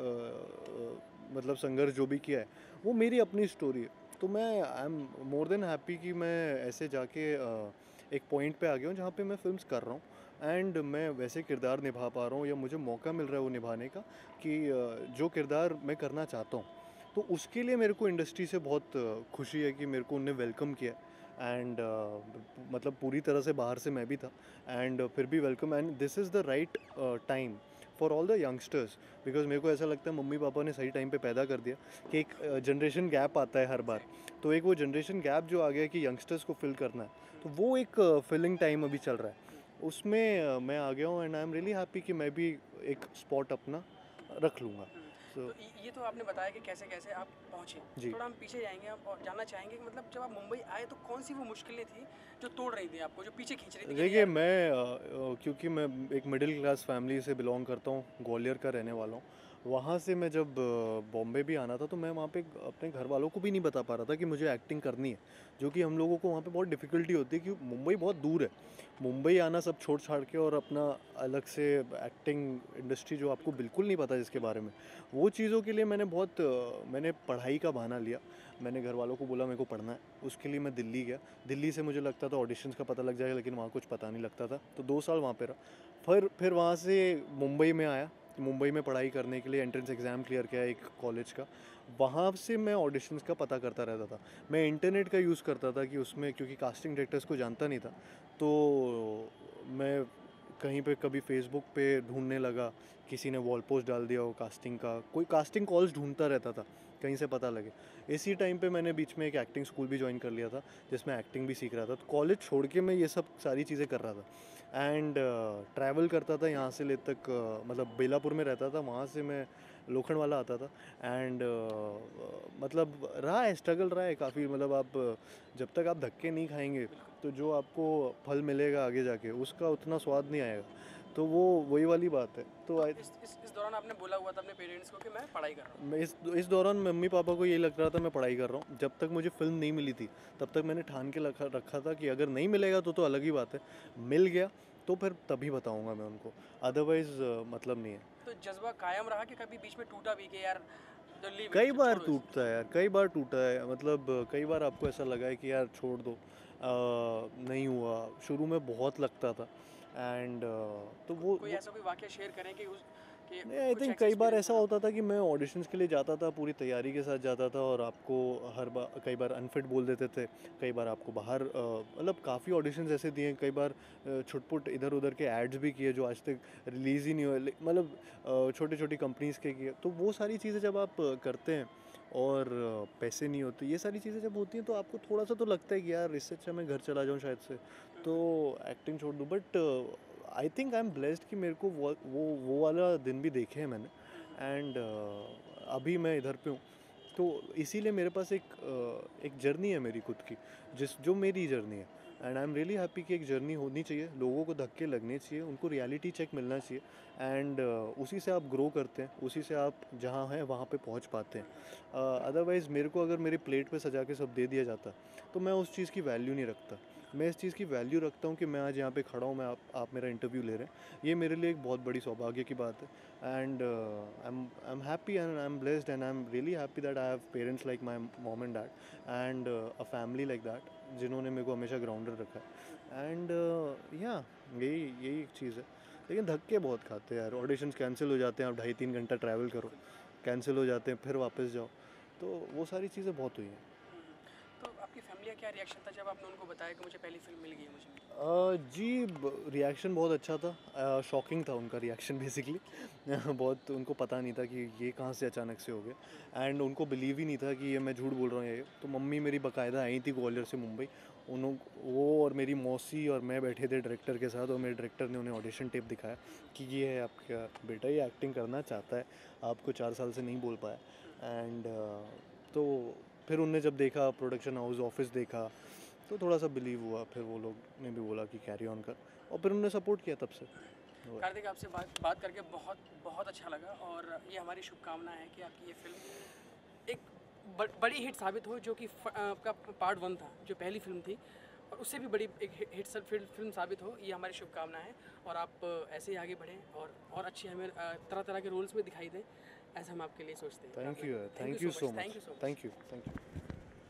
अ, मतलब संघर्ष जो भी किया है वो मेरी अपनी स्टोरी है। तो मैं I am more than happy कि मैं ऐसे जाके अ, एक पॉइंट पे आ गया हूँ जहाँ पे मैं फिल्म्स कर रहा हूँ एंड मैं वैसे किरदार निभा पा रहा हूँ या मुझे मौका मिल रहा है वो निभाने का कि अ, जो किरदार मैं करना चाहता हूँ। तो उसके लिए मेरे को इंडस्ट्री से बहुत अ, खुशी है कि मेरे को उनने वेलकम किया एंड मतलब पूरी तरह से बाहर से मैं भी था एंड फिर भी welcome, and this is the right time for all the youngsters, because मेरे को ऐसा लगता है मम्मी पापा ने सही टाइम पे पैदा कर दिया कि एक जनरेशन गैप आता है हर बार, तो एक वो जनरेशन गैप जो आ गया कि यंगस्टर्स को फिल करना है, तो वो एक फिलिंग टाइम अभी चल रहा है, उसमें अ, मैं आ गया हूँ and I am really happy कि मैं भी एक स्पॉट अपना रख लूँगा। सो तो ये ये तो आपने बताया कि कैसे कैसे आप पहुँचे। जी थोड़ा हम पीछे जाएंगे, आप और जानना चाहेंगे कि मतलब जब आप मुंबई आए तो कौन सी वो मुश्किलें थी जो तोड़ रही थी आपको, जो पीछे खींच रही थी कि नहीं देखिए यार? मैं अ, अ, क्योंकि मैं एक मिडिल क्लास फैमिली से बिलोंग करता हूँ, ग्वालियर का रहने वाला हूँ। वहाँ से मैं जब अ, बॉम्बे भी आना था तो मैं वहाँ पे अपने घर वालों को भी नहीं बता पा रहा था कि मुझे एक्टिंग करनी है, जो कि हम लोगों को वहाँ पे बहुत डिफ़िकल्टी होती है क्योंकि मुंबई बहुत दूर है। मुंबई आना सब छोड़ छाड़ के और अपना अलग से एक्टिंग इंडस्ट्री जो आपको बिल्कुल नहीं पता जिसके बारे में, वो चीज़ों के लिए मैंने बहुत अ, मैंने पढ़ाई का बहाना लिया। मैंने घर वालों को बोला मेरे को पढ़ना है, उसके लिए मैं दिल्ली गया। दिल्ली से मुझे लगता था ऑडिशंस का पता लग जाएगा, लेकिन वहाँ कुछ पता नहीं लगता था, तो दो साल वहाँ पे रहा। फिर फिर वहाँ से मुंबई में आया, मुंबई में पढ़ाई करने के लिए एंट्रेंस एग्ज़ाम क्लियर किया एक कॉलेज का। वहाँ से मैं ऑडिशंस का पता करता रहता था। मैं इंटरनेट का यूज़ करता था कि उसमें, क्योंकि कास्टिंग डायरेक्टर्स को जानता नहीं था, तो मैं कहीं पे कभी फेसबुक पे ढूंढने लगा, किसी ने वॉल पोस्ट डाल दिया हो कास्टिंग का, कोई कास्टिंग कॉल्स ढूंढता रहता था कहीं से पता लगे। इसी टाइम पे मैंने बीच में एक एक्टिंग स्कूल भी ज्वाइन कर लिया था, जिसमें एक्टिंग भी सीख रहा था। तो कॉलेज छोड़ के मैं ये सब सारी चीज़ें कर रहा था एंड ट्रैवल करता था यहाँ से ले तक, uh, मतलब बेलापुर में रहता था, वहाँ से मैं लोखंड वाला आता था एंड uh, मतलब रहा है, स्ट्रगल रहा है काफ़ी। मतलब आप uh, जब तक आप धक्के नहीं खाएंगे तो जो आपको फल मिलेगा आगे जाके उसका उतना स्वाद नहीं आएगा। तो वो वही वाली बात है। तो तो आई इस इस इस दौरान आपने बोला हुआ था अपने पेरेंट्स को कि मैं पढ़ाई कर रहा हूँ। मैं इस इस दौरान मम्मी पापा को यही लग रहा था मैं पढ़ाई कर रहा हूँ। जब तक मुझे फिल्म नहीं मिली थी तब तक मैंने ठान के रखा रखा था कि अगर नहीं मिलेगा तो तो अलग ही बात है, मिल गया तो फिर तभी बताऊंगा मैं उनको, अदरवाइज मतलब नहीं है। तो जज्बा कायम रहा कि कभी बीच में टूटा भी कि यार लीव कई इट, बार छोड़ो इसे? टूटता है यार, कई बार टूटा है। मतलब कई बार आपको ऐसा लगा है कि यार छोड़ दो, अ, नहीं हुआ। शुरू में बहुत लगता था एंड तो वो कोई वो ऐसा कोई वाकया शेयर करें कि उस कि नहीं, आई कुछ थिंक ऐसा कई बार एक्सपीरियंस ऐसा रहा? होता था कि मैं ऑडिशंस के लिए जाता था, पूरी तैयारी के साथ जाता था और आपको हर बार, कई बार अनफिट बोल देते थे, कई बार आपको बाहर, अ, मतलब काफ़ी ऑडिशंस ऐसे दिए, कई बार अ, छुटपुट इधर उधर के एड्स भी किए जो आज तक रिलीज़ ही नहीं हुए, ले- मतलब अ, छोटी छोटी कंपनीज़ के किए। तो वो सारी चीज़ें जब आप अ, करते हैं और अ, पैसे नहीं होते, ये सारी चीज़ें जब होती हैं तो आपको थोड़ा सा तो लगता है कि यार इससे अच्छा मैं घर चला जाऊँ शायद से, तो एक्टिंग छोड़ दूँ। But I think I am blessed कि मेरे को वो वो वो वाला दिन भी देखे हैं मैंने एंड अभी मैं इधर पे हूँ। तो इसीलिए मेरे पास एक uh, एक जर्नी है मेरी खुद की, जिस जो मेरी जर्नी है and I am really happy कि एक जर्नी होनी चाहिए, लोगों को धक्के लगने चाहिए, उनको रियलिटी चेक मिलना चाहिए एंड uh, उसी से आप ग्रो करते हैं, उसी से आप जहाँ हैं वहाँ पे पहुँच पाते हैं। अदरवाइज़ मेरे को अगर मेरी प्लेट पे सजा के सब दे दिया जाता तो मैं उस चीज़ की वैल्यू नहीं रखता। मैं इस चीज़ की वैल्यू रखता हूँ कि मैं आज यहाँ पे खड़ा हूँ, मैं आप आप मेरा इंटरव्यू ले रहे हैं, ये मेरे लिए एक बहुत बड़ी सौभाग्य की बात है and I am I am happy and I am blessed and I am really happy that I have parents like my mom and dad and a family like that, जिन्होंने मेरे को हमेशा ग्राउंडेड रखा है एंड या यही यही एक चीज़ है। लेकिन धक्के बहुत खाते हैं यार, ऑडिशंस कैंसिल हो जाते हैं, आप ढाई तीन घंटा ट्रैवल करो, कैंसिल हो जाते हैं, फिर वापस जाओ, तो वो सारी चीज़ें बहुत हुई हैं। तो आपकी फैमिली का क्या रिएक्शन था जब आपने उनको बताया कि मुझे पहली फिल्म मिल गई है मुझे? अ, जी, रिएक्शन बहुत अच्छा था, शॉकिंग था उनका रिएक्शन बेसिकली। बहुत, उनको पता नहीं था कि ये कहाँ से अचानक से हो गया एंड उनको बिलीव ही नहीं था कि ये मैं झूठ बोल रहा हूँ ये। तो मम्मी मेरी बाकायदा आई थी ग्वालियर से मुंबई, उन्हों वो और मेरी मौसी और मैं बैठे थे डायरेक्टर के साथ, और मेरे डायरेक्टर ने उन्हें ऑडिशन टेप दिखाया कि ये है आपका बेटा, ये एक्टिंग करना चाहता है, आपको चार साल से नहीं बोल पाया एंड तो फिर उनने जब देखा प्रोडक्शन हाउस ऑफिस देखा तो थोड़ा सा बिलीव हुआ, फिर वो लोग ने भी बोला कि कैरी ऑन कर, और फिर उन्होंने सपोर्ट किया तब से। वो है। कार्तिक, आपसे बात बात करके बहुत बहुत अच्छा लगा और ये हमारी शुभकामना है कि आपकी ये फिल्म एक ब, बड़ी हिट साबित हो, जो कि फ- अ, आपका पार्ट वन था जो पहली फिल्म थी, और उससे भी बड़ी एक हि- हिट सब फिल्म फिल्म साबित हो, ये हमारी शुभकामना है। और आप अ, ऐसे ही आगे बढ़ें और और अच्छी हमें अ, तरह तरह के रोल्स में दिखाई दें, ऐसा हम आपके लिए सोचते हैं। Thank you, thank you thank you so so much, thank much, you so much. Thank you, thank you.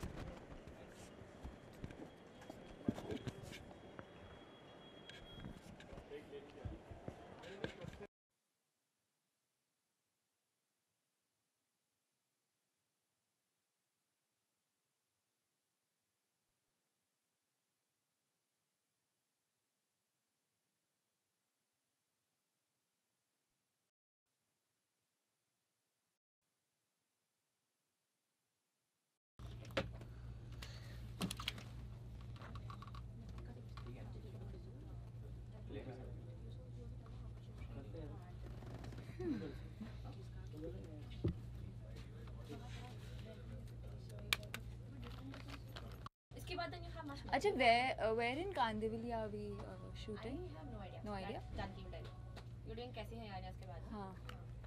इसके बाद then you have much more. अच्छा, where uh, where in Kandivali are we uh, I shooting? have no idea. No idea? That Janaki will tell you. You're doing कैसे हैं यार इसके बाद? हाँ.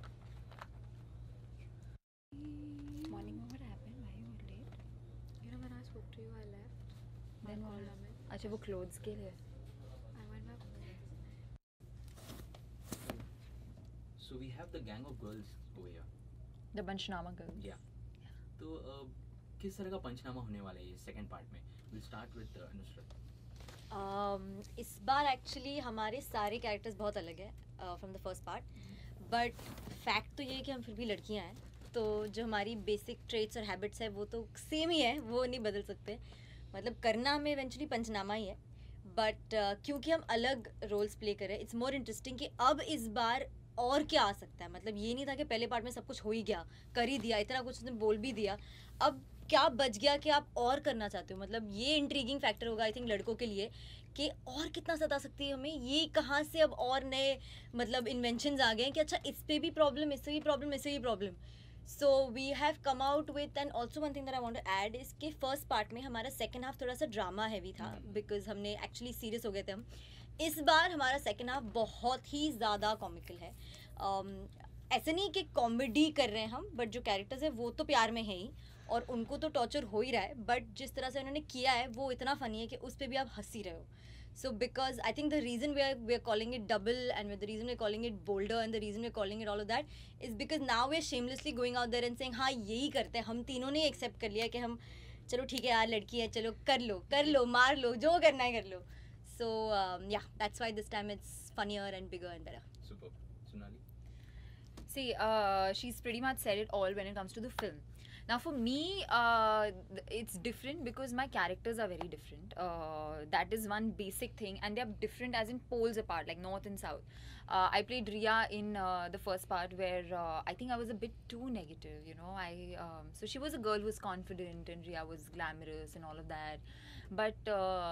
Morning, what happened? Why you were late? You know, when I spoke to you, I left. Then I what? called Amit. अच्छा, वो clothes के लिए. I went back home. So we have the gang of girls over here. The Panchnama girls. Yeah. तो uh, किस तरह का पंचनामा होने वाला है ये सेकंड पार्ट में? We'll start with uh, Nusrat. um, इस बार एक्चुअली हमारे सारे कैरेक्टर्स बहुत अलग है from the first part, but fact तो ये है कि हम फिर भी लड़कियां हैं, तो जो हमारी बेसिक ट्रेट्स और हैबिट्स है वो तो सेम ही है, वो नहीं बदल सकते. मतलब करना हमें इवेंचुअली पंचनामा ही है, बट uh, क्योंकि हम अलग रोल्स प्ले कर रहे हैं, इट्स मोर इंटरेस्टिंग कि अब इस बार और क्या आ सकता है. मतलब ये नहीं था कि पहले पार्ट में सब कुछ हो ही गया, कर ही दिया, इतना कुछ उसने बोल भी दिया, अब क्या बच गया कि आप और करना चाहते हो. मतलब ये इंट्रीगिंग फैक्टर होगा आई थिंक लड़कों के लिए कि और कितना सता सकती है हमें, ये कहाँ से अब और नए मतलब इन्वेंशंस आ गए हैं कि अच्छा इस पे भी प्रॉब्लम, इससे भी प्रॉब्लम, इससे भी problem. So we have come out with, and also one thing that I want to add is के फर्स्ट पार्ट में हमारा सेकंड हाफ थोड़ा सा ड्रामा हैवी था, बिकॉज हमने एक्चुअली सीरियस हो गए थे हम. इस बार हमारा सेकंड हाफ बहुत ही ज़्यादा कॉमिकल है. um, ऐसे नहीं कि कॉमेडी कर रहे हैं हम, बट जो कैरेक्टर्स है वो तो प्यार में है ही, और उनको तो टॉर्चर हो ही रहा है, बट जिस तरह से उन्होंने किया है वो इतना फनी है कि उस पर भी आप हंस ही रहे हो. So because I think the reason we are we are calling it double, and the reason we are calling it bolder, and the reason we are calling it all of that is because now we are shamelessly going out there and saying हाँ यही करते हैं. हम तीनों ने accept कर लिया कि हम चलो ठीक है यार लड़की है, चलो कर लो कर लो मार लो, जो करना है कर लो. So um, yeah, that's why this time it's funnier and bigger and better. Superb. Sonali? See, uh, she's pretty much said it all when it comes to the film. Now for me, uh, it's different because my characters are very different. Uh, that is one basic thing, and they are different as in poles apart, like north and south. Uh, I played Riya in uh, the first part where uh, I think I was a bit too negative, you know. I um, so she was a girl who was confident, and Riya was glamorous and all of that. But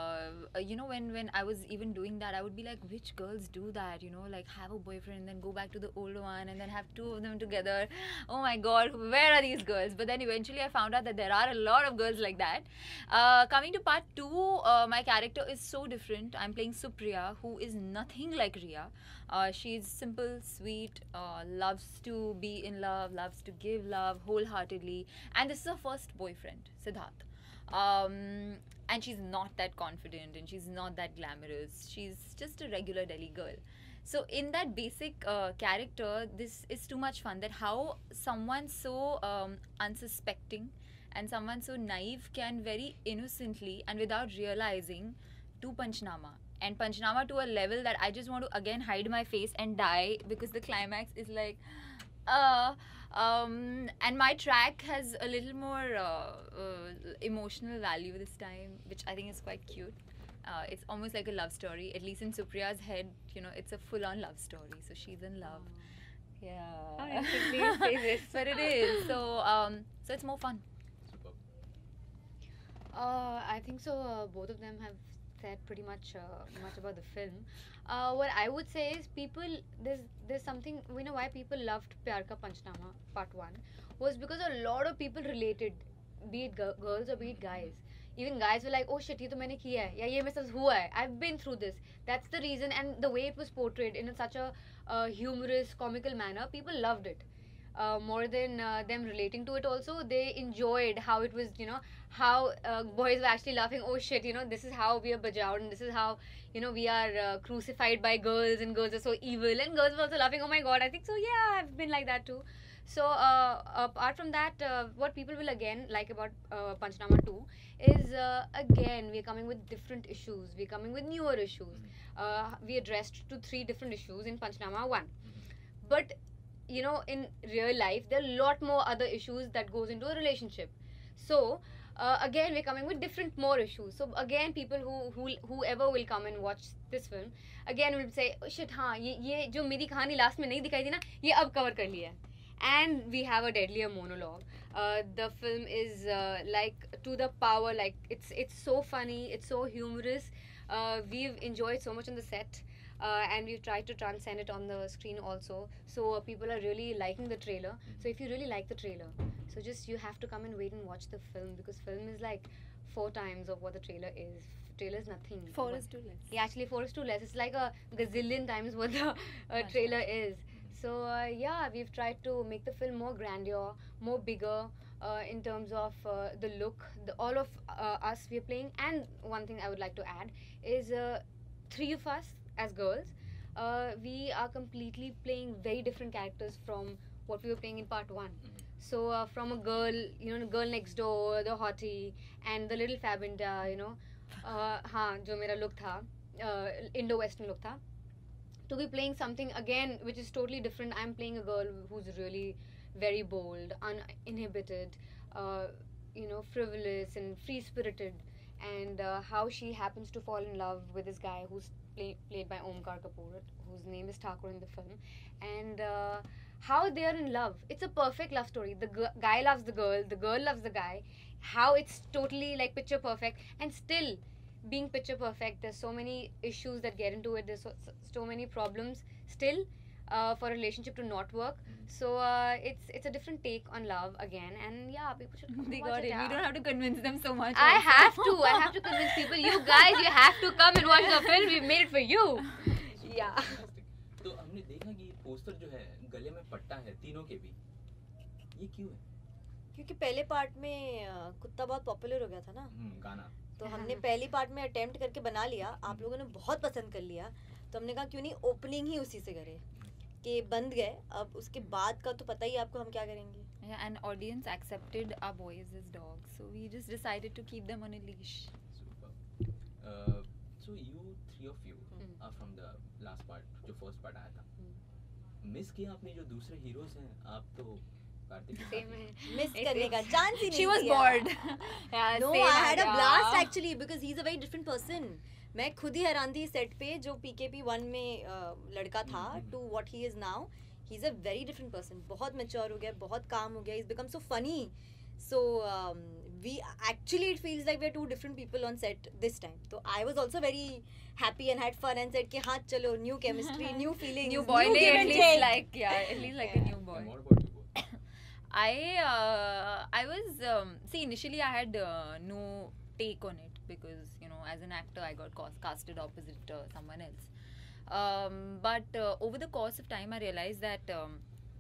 uh, you know, when when I was even doing that, I would be like, which girls do that? You know, like have a boyfriend and then go back to the older one and then have two of them together. Oh my God, where are these girls? But then eventually I found out that there are a lot of girls like that. Uh, coming to part two, uh, my character is so different. I'm playing Supriya, who is nothing like Riya. Uh, she's simple, sweet, uh, loves to be in love, loves to give love wholeheartedly, and this is her first boyfriend, Siddharth. Um, and she's not that confident, and she's not that glamorous. She's just a regular Delhi girl. So in that basic uh, character, this is too much fun, that how someone so um, unsuspecting and someone so naive can very innocently and without realizing do Panchnama. And Panchnama to a level that I just want to again hide my face and die, because the climax is like, uh, um, and my track has a little more uh, uh, emotional value this time, which I think is quite cute. Uh, it's almost like a love story, at least in Supriya's head, you know, it's a full-on love story. So she's in love. Yeah. How instantly you say this. But it is. So, um, so it's more fun. Superb. Uh, I think so. Uh, both of them have said pretty much uh, much about the film. Uh, what I would say is people there's there's something, we know why people loved Pyar Ka Panchnama Part One was because a lot of people related, be it g- girls or be it guys. Even guys were like, oh shit, ये तो मैंने किया है, या ये मेरे साथ हुआ है. I've been through this. That's the reason, and the way it was portrayed in a, such a uh, humorous, comical manner, people loved it. Uh, more than uh, them relating to it also, they enjoyed how it was, you know, how uh, boys were actually laughing, oh shit, you know, this is how we are bajawed, and this is how, you know, we are uh, crucified by girls, and girls are so evil, and girls were also laughing, oh my god, I think so, yeah, I've been like that too. So, uh, apart from that, uh, what people will again like about uh, Panchnama two is, uh, again, we're coming with different issues, we're coming with newer issues. Uh, we addressed to three different issues in Panchnama one. But you know, in real life, there are a lot more other issues that goes into a relationship. So, uh, again, we're coming with different more issues. So, again, people who, who whoever will come and watch this film, again will say, oh shit, हाँ, ये ये जो मेरी कहानी last में नहीं दिखाई थी ना, ये अब cover कर लिया. And we have a deadlier monologue. Uh, the film is uh, like to the power, like it's it's so funny, it's so humorous. Uh, we've enjoyed so much on the set. Uh, and we've tried to transcend it on the screen also. So uh, people are really liking the trailer. So if you really like the trailer, so just you have to come and wait and watch the film, because film is like four times of what the trailer is. Trailer is nothing. Four What- is too less. Yeah, actually four is too less. It's like a gazillion times what the uh, trailer is. So uh, yeah, we've tried to make the film more grandeur, more bigger uh, in terms of uh, the look. The, all of uh, us we're playing. And one thing I would like to add is uh, three of us as girls, uh, we are completely playing very different characters from what we were playing in part one. So uh, from a girl, you know, girl next door, the hottie, and the little Fabinda, you know, uh, हाँ जो मेरा look था Indo western look था, to be playing something again which is totally different. I'm playing a girl who's really very bold, uninhibited, uh, you know, frivolous and free spirited, and uh, how she happens to fall in love with this guy who's play, played by Omkar Kapoor, whose name is Thakur in the film, and uh, how they are in love. It's a perfect love story. The g- guy loves the girl, the girl loves the guy. How it's totally like picture perfect, and still being picture perfect, there's so many issues that get into it, there's so, so, so many problems still uh, for a relationship to not work. So uh, it's it's a different take on love again, and yeah, people should come They watch got it. yeah. We don't have to convince them so much. I also. have to I have to convince people, you guys, you have to come and watch the film, we made it for you. Yeah. Fantastic. तो हमने देखा कि poster जो है गले में पट्टा है तीनों के भी, ये क्यों है? क्योंकि पहले पार्ट में अ, कुत्ता बहुत पॉपुलर हो गया था ना, हम्म, गाना तो हमने पहली पार्ट में अटेम्प्ट करके बना लिया, आप लोगों ने बहुत पसंद कर लिया, तो हमने कहा क्यों नहीं ओपनिंग ही उसी से करें कि बंद गए, अब उसके बाद का तो पता ही है आपको हम क्या करेंगे. Yeah, and audience accepted our boys as dogs, so we just decided to keep them on a leash. Super. Uh, so you three of you Hmm. are from the last part, जो first part आया था. Hmm. Miss किया आपने जो दूसरे heroes हैं, आप तो कार्तिक के Same साथ ही- है. मिस It करने is- का चांस ही नहीं She was दिया. bored. Yeah, No, same I had a idea. blast actually because he's a very different person. मैं खुद ही हैरान थी सेट पे जो P K P वन में uh, लड़का था हम्म। to what he is now. He's a very different person. बहुत mature हो गया, बहुत calm हो गया. He's become so funny. So um, we actually it feels like we're two different people on set this time. So I was also very happy and had fun and said कि हाँ चलो new chemistry, new feelings, New boy, give at and least take. like yeah, at least like a new boy. And what about you both? I uh, I was um, see initially I had uh, no take on it because you know as an actor I got cast, casted opposite uh, someone else. Um, but uh, over the course of time I realized that um,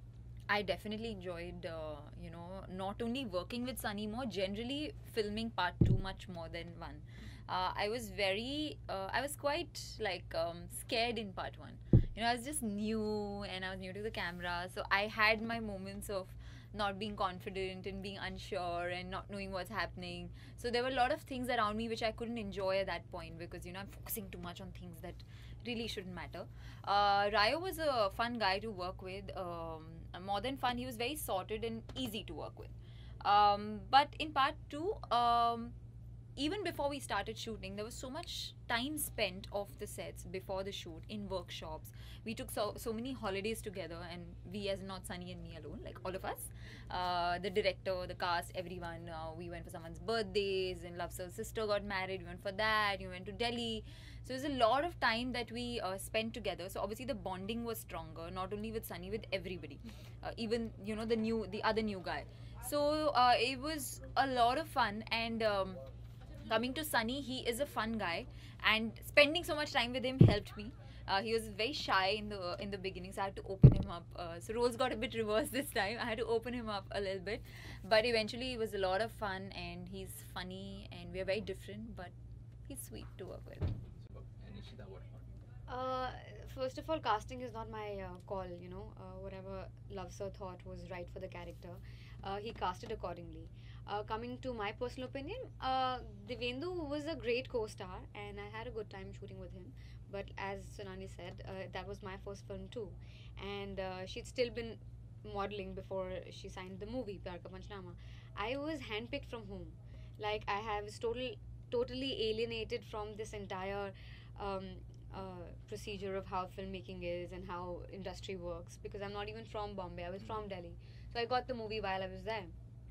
I definitely enjoyed uh, you know not only working with Sunny more, generally filming part two much more than one. Uh, I was very uh, I was quite like um, scared in part one. You know I was just new and I was new to the camera, so I had my moments of not being confident and being unsure and not knowing what's happening. So there were a lot of things around me which I couldn't enjoy at that point because you know I'm focusing too much on things that really shouldn't matter. Uh, Rayo was a fun guy to work with. Um, more than fun, he was very sorted and easy to work with. Um, but in part two, um, even before we started shooting, there was so much time spent off the sets before the shoot in workshops. We took so so many holidays together, and we, as not Sunny and me alone, like all of us, uh, the director, the cast, everyone. Uh, we went for someone's birthdays, and Love Sir's sister got married. We went for that. We went to Delhi. So there's a lot of time that we uh, spent together. So obviously the bonding was stronger, not only with Sunny, with everybody, uh, even you know the new, the other new guy. So uh, it was a lot of fun, and um, coming to Sunny, he is a fun guy, and spending so much time with him helped me. Uh, he was very shy in the in the beginning, so I had to open him up. Uh, so roles got a bit reversed this time. I had to open him up a little bit, but eventually it was a lot of fun, and he's funny, and we are very different, but he's sweet to work with. Super. And Ishita, what about you? Uh, first of all, casting is not my uh, call, you know. Uh, whatever Love Sir thought was right for the character, uh, he casted accordingly. Uh, coming to my personal opinion, uh, Divendu was a great co-star and I had a good time shooting with him. But as Sonali said, uh, that was my first film too. And uh, she'd still been modeling before she signed the movie, Pyar Ka Panchnama. I was handpicked from home. Like, I have total, totally alienated from this entire um, uh, procedure of how filmmaking is and how industry works, because I'm not even from Bombay, I was from Delhi. So I got the movie while I was there.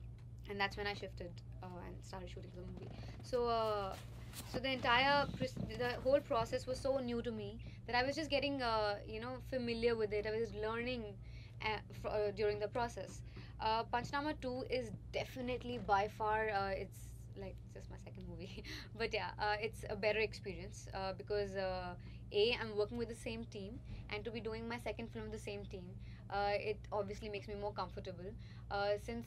And that's when I shifted uh, and started shooting the movie. So, uh, so the entire pr- the whole process was so new to me that I was just getting uh, you know familiar with it. I was learning uh, fr- uh, during the process. Uh, Panchnama two is definitely by far uh, it's like it's just my second movie, but yeah, uh, it's a better experience uh, because uh, a I'm working with the same team, and to be doing my second film with the same team, uh, it obviously makes me more comfortable uh, since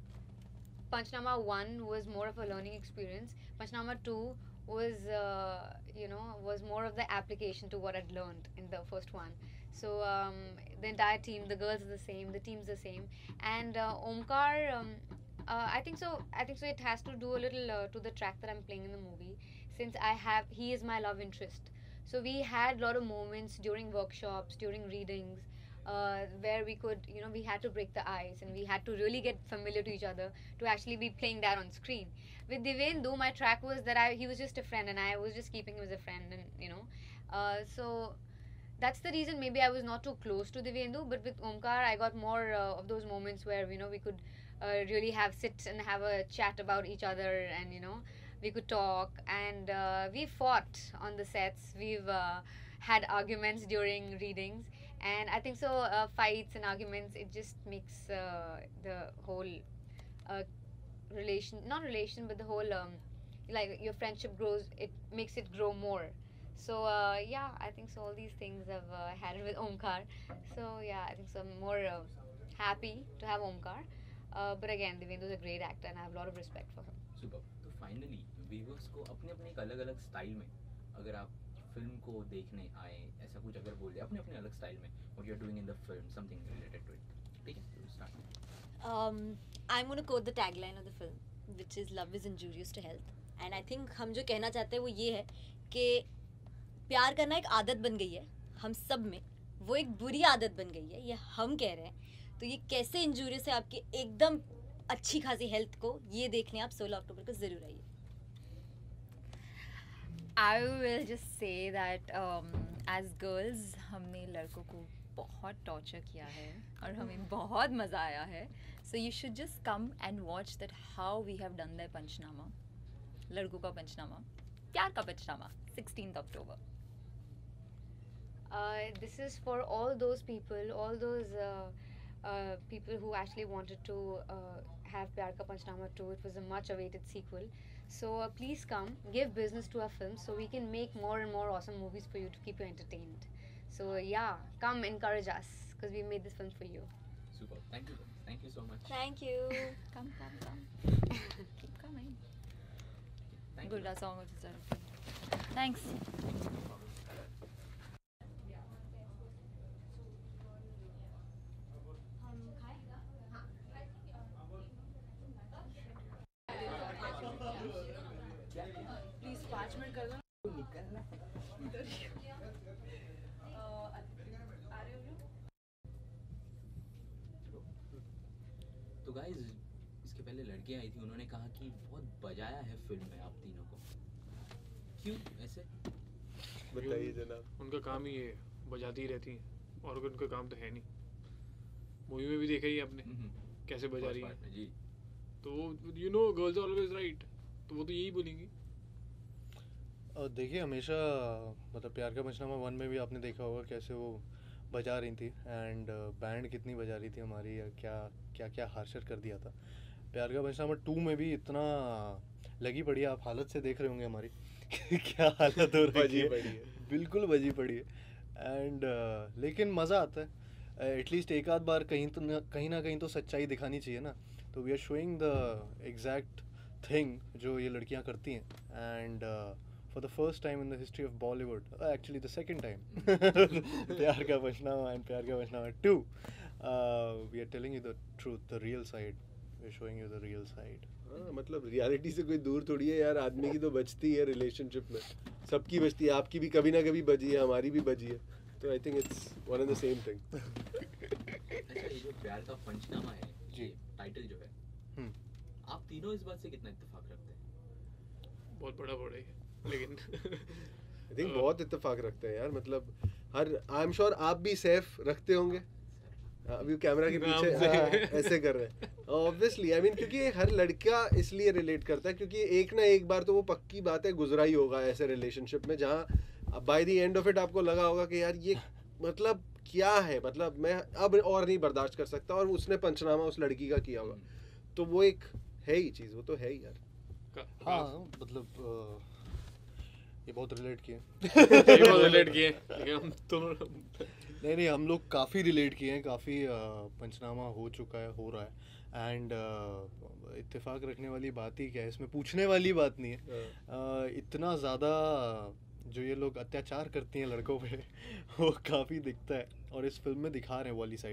Panchnama one was more of a learning experience. Panchnama two was, uh, you know, was more of the application to what I'd learned in the first one. So um, the entire team, the girls are the same, the team's the same, and uh, Omkar, um, uh, I think so. I think so. It has to do a little uh, to the track that I'm playing in the movie. since I have he is my love interest. So we had a lot of moments during workshops, during readings, uh, where we could, you know, we had to break the ice and we had to really get familiar to each other to actually be playing that on screen. With Divendu, my track was that I he was just a friend and I was just keeping him as a friend, and you know, uh, so that's the reason maybe I was not too close to Divendu. But with Omkar, I got more uh, of those moments where you know we could uh, really have sit and have a chat about each other, and you know we could talk, and uh, we fought on the sets. We've uh, had arguments during readings, and I think so. Uh, fights and arguments, it just makes uh, the whole uh, relation, not relation, but the whole um, like your friendship grows. It makes it grow more. So uh, yeah, I think so. All these things I've uh, had it with Omkar. So yeah, I think so. I'm more uh, happy to have Omkar. Uh, but again, Divendu is a great actor, and I have a lot of respect for him. Super. तो finally viewers को अपने अपने एक अलग अलग style में, अगर आप फिल्म को देखने आए, ऐसा कुछ अगर बोल दे अपने अपने अलग स्टाइल में, what you are doing in the film, something related to it, ठीक है? तो start. um, I'm going to quote the tagline of the film, which is love is injurious to health. And I think हम जो कहना चाहते हैं वो ये है कि प्यार करना एक आदत बन गई है हम सब में, वो एक बुरी आदत बन गई है, ये हम कह रहे हैं। तो ये कैसे इंजूरियस है आपकी एकदम अच्छी खासी हेल्थ को, ये देखने आप सोलह अक्टूबर को ज़रूर आइए। I will just say that um, as girls हमने लड़कों को बहुत टॉर्चर किया है और हमें बहुत मज़ा आया है. So you should just come and watch that how we have done their पंचनामा, लड़कों का Punchnama, Pyaar Ka Punchnama, sixteenth October. Uh, this is for all those people, all those uh, uh, people who actually wanted to uh, have Pyar Ka Panchnama two. It was a much awaited sequel. So uh, please come, give business to our film so we can make more and more awesome movies for you to keep you entertained. So uh, yeah, come encourage us because we made this film for you. Super. Thank you. Thank you so much. Thank you. Come, come, come. Keep coming. Thank Good, you. that song was just Thanks. Please पाँच minute कर दो। तो guys, इसके पहले लड़कियां आई थी, उन्होंने कहा कि बहुत बजाया है फिल्म में आप तीनों को, क्यों ऐसे? बताइए जनाब। उनका काम ही ये बजाती ही रहती हैं और उनका काम तो है नहीं। मूवी में भी देखा ही आपने कैसे बजा रही है जी। तो you know girls always right, तो वो तो यही बोलेंगी। और देखिए हमेशा मतलब प्यार का पंचनामा वन में भी आपने देखा होगा कैसे वो बजा रही थी, एंड बैंड कितनी बजा रही थी हमारी, या क्या क्या क्या हार्शर कर दिया था। प्यार का पंचनामा टू में भी इतना लगी पड़ी है, आप हालत से देख रहे होंगे हमारी क्या हालत हो रही है, बिल्कुल बजी पड़ी है। एंड uh, लेकिन मज़ा आता है, एटलीस्ट एक आध बार कहीं तो न, कहीं ना कहीं तो सच्चाई दिखानी चाहिए ना। तो we are showing the exact thing जो ये लड़कियां करती हैं, and for the first time in the history of Bollywood, uh, actually the second time, Pyar Ka Panchnama and Pyar Ka Panchnama two, uh, we are telling you the truth, the real side. We are showing you the real side. हाँ, मतलब reality से कोई दूर थोड़ी है यार, आदमी की तो बचती है रिलेशनशिप में, सबकी बचती है, आपकी भी कभी ना कभी बजी है, हमारी भी बजी है, तो I think it's one and the same thing. अच्छा, ये जो प्यार का पंचनामा है जी, टाइटल जो है, हम्म, आप तीनों इस बात से कितना इत्तेफाक रखते हैं? बहुत बड़ा बड़ा है लेकिन आई थिंक बहुत इत्तेफाक रखते हैं यार, मतलब हर आई एम श्योर आप भी सैफ रखते होंगे, अभी कैमरा के पीछे हाँ, ऐसे कर रहे हैं ऑब्वियसली। आई मीन क्योंकि हर लड़का इसलिए रिलेट करता है क्योंकि एक ना एक बार तो वो पक्की बात है गुजरा ही होगा ऐसे रिलेशनशिप में, जहाँ by the end of it आपको लगा होगा कि यार ये मतलब क्या है, मतलब मैं अब और नहीं बर्दाश्त कर सकता, और उसने पंचनामा उस लड़की का किया होगा, तो वो एक है ही चीज़, वो तो है ही यार। हाँ मतलब uh, ये बहुत रिलेट किए ये बहुत रिलेट किए लेकिन हम तो नहीं नहीं हम लोग काफ़ी रिलेट किए हैं, काफ़ी पंचनामा हो चुका है, हो रहा है, एंड uh, इत्तेफाक रखने वाली बात ही क्या है, इसमें पूछने वाली बात नहीं है। uh, इतना ज़्यादा जो ये लोग अत्याचार करती हैं लड़कों पे वो काफ़ी दिखता है, और इस फिल्म में दिखा रहे हैं वाली साइड।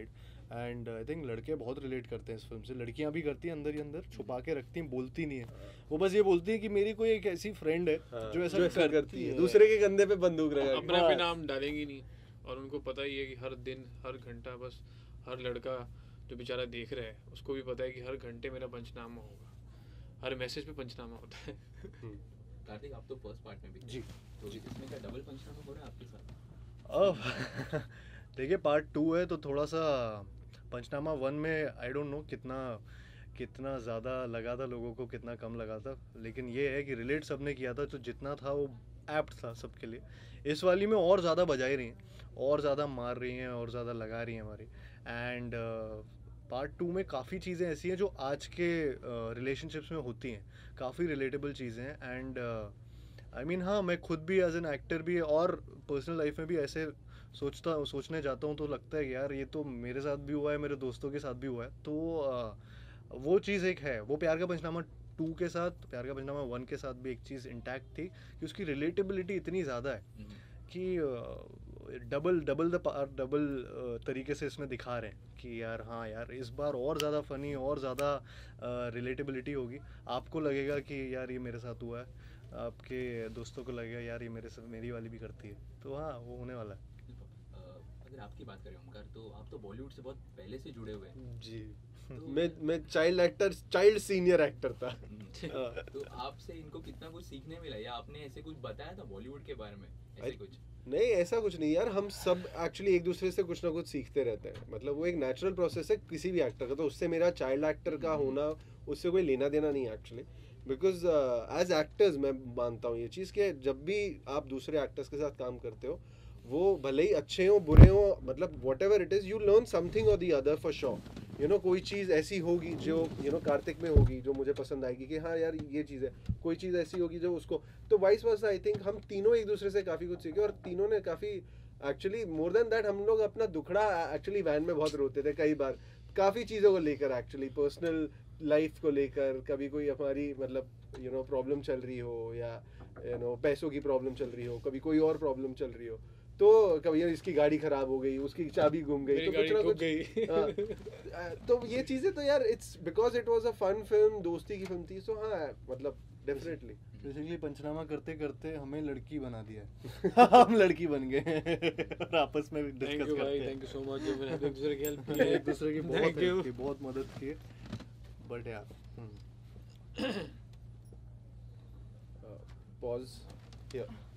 एंड आई थिंक लड़के बहुत रिलेट करते हैं इस फिल्म से, लड़कियां भी करती हैं अंदर ही अंदर, छुपा के रखती हैं, बोलती नहीं है, वो बस ये बोलती है कि मेरी कोई एक ऐसी फ्रेंड है हाँ, जो ऐसा जो ऐसा करती है, दूसरे के कंधे पे बंदूक रखा अपना पे नाम डालेंगी नहीं, और उनको पता ही है कि हर दिन हर घंटा बस हर लड़का जो बेचारा देख रहा है उसको भी पता है कि हर घंटे मेरा पंचनामा होगा, हर मैसेज पे पंचनामा होता है। कार्तिक आप तो फर्स्ट पार्ट में भी जी तो इसमें क्या डबल पंचनामा हो रहा है आपके साथ? अब देखिए पार्ट टू है तो थोड़ा सा पंचनामा वन में आई डोंट नो कितना कितना ज़्यादा लगा था लोगों को, कितना कम लगा था, लेकिन ये है कि रिलेट सबने किया था, तो जितना था वो एप्ट था सबके लिए। इस वाली में और ज़्यादा बजाई रही हैं, और ज़्यादा मार रही हैं, और ज़्यादा लगा रही हैं हमारी। एंड पार्ट टू में काफ़ी चीज़ें ऐसी हैं जो आज के रिलेशनशिप्स uh, में होती हैं, काफ़ी रिलेटेबल चीज़ें हैं। एंड आई मीन हाँ, मैं खुद भी एज एन एक्टर भी और पर्सनल लाइफ में भी ऐसे सोचता सोचने जाता हूँ तो लगता है कि यार ये तो मेरे साथ भी हुआ है, मेरे दोस्तों के साथ भी हुआ है। तो uh, वो चीज़ एक है, वो प्यार का पंचनामा टू के साथ, प्यार का पंचनामा वन के साथ भी एक चीज़ इंटैक्ट थी कि उसकी रिलेटेबिलिटी इतनी ज़्यादा है कि डबल डबल द पार डबल तरीके से इसमें दिखा रहे हैं कि यार हाँ यार इस बार और ज़्यादा फ़नी, और ज़्यादा रिलेटेबिलिटी होगी। आपको लगेगा कि यार ये मेरे साथ हुआ है, आपके दोस्तों को लगेगा यार ये मेरे साथ मेरी वाली भी करती है, तो हाँ वो होने वाला है। अगर आपकी बात करें ओमकार, तो आप तो बॉलीवुड से बहुत पहले से जुड़े हुए हैं। जी तो मैं मैं child actor, child senior actor था। तो आपसे इनको कितना कुछ सीखने मिला, या आपने ऐसे कुछ बताया था बॉलीवुड के बारे में ऐसे कुछ? नहीं ऐसा कुछ नहीं यार, हम सब एक्चुअली एक दूसरे से कुछ ना कुछ सीखते रहते हैं, मतलब वो एक नेचुरल प्रोसेस है किसी भी एक्टर का। तो उससे मेरा चाइल्ड एक्टर का होना उससे कोई लेना देना नहीं है एक्चुअली, बिकॉज एज एक्टर्स मैं मानता हूँ ये चीज़ कि जब भी आप दूसरे एक्टर्स के साथ काम करते हो, वो भले ही अच्छे हो बुरे हो, मतलब whatever it is, you learn something or the other for sure. You know कोई चीज़ ऐसी होगी जो यू नो कार्तिक में होगी जो मुझे पसंद आएगी कि हाँ यार ये चीज़ है, कोई चीज़ ऐसी होगी जो उसको, तो वाइस वर्सा। आई थिंक हम तीनों एक दूसरे से काफ़ी कुछ सीखे, और तीनों ने काफ़ी एक्चुअली मोर देन दैट हम लोग अपना दुखड़ा एक्चुअली वैन में बहुत रोते थे कई बार, काफ़ी चीज़ों को लेकर, एक्चुअली पर्सनल लाइफ को लेकर, कभी कोई हमारी मतलब यू नो प्रॉब्लम चल रही हो, या यू नो पैसों की प्रॉब्लम चल रही हो, कभी कोई और प्रॉब्लम चल रही हो, तो कभी यार इसकी गाड़ी खराब हो गई, उसकी चाबी गुम गई, तो कुछ ना कुछ गई। हाँ, तो ये चीज़ें तो यार it's because it was a fun film, दोस्ती की फिल्म थी, सो हाँ मतलब डेफिनेटली। बेसिकली पंचनामा करते करते हमें लड़की बना दिया है। हम लड़की बन गए और आपस में डिस्कस करते हैं। थैंक यू सो मच, जो मैंने एक दूसरे की हेल्प की, एक दूसरे की बहुत Thank you. हेल्प की, बहुत मदद की, बट यार पॉज हियर।